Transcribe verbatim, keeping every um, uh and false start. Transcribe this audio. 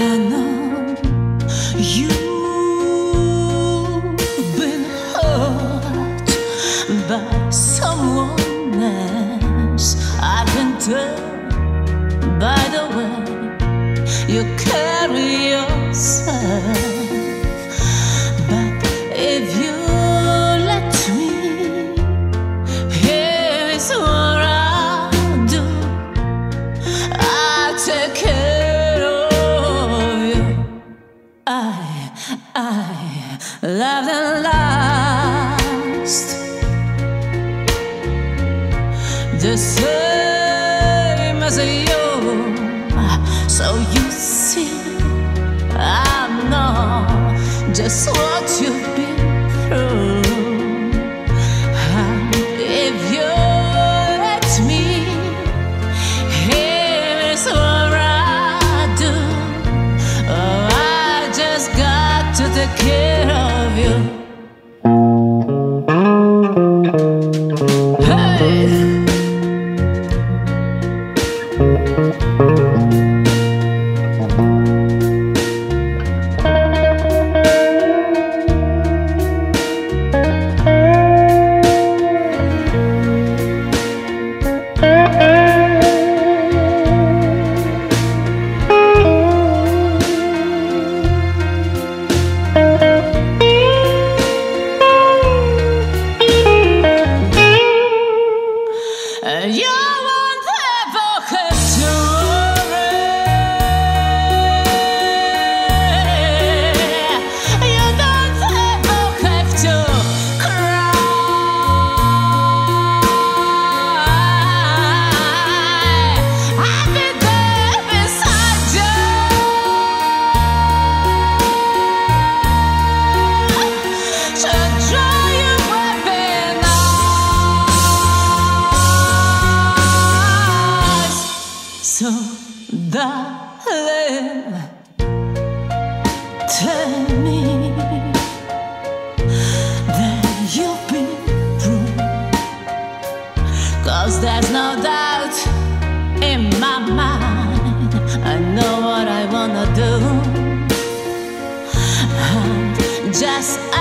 I know you've been hurt by someone else. I can tell by the way you carry yourself. But if you let me, here's what I'll do. I'll take care of you. I, I loved and lost the same as you. So you see, I know just what you've been through. And if you let me, here's what I do. Oh, I just got to take care of you. You won't ever have to worry. You don't ever have to cry. I'll be there beside you to dry you weeping eyes. So, darling, tell me that you've been through, 'cause there's no doubt in my mind. I know what I wanna do, and just